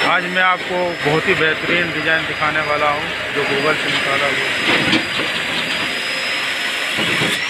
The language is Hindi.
आज मैं आपको बहुत ही बेहतरीन डिज़ाइन दिखाने वाला हूँ जो गूगल से निकाला हुआ।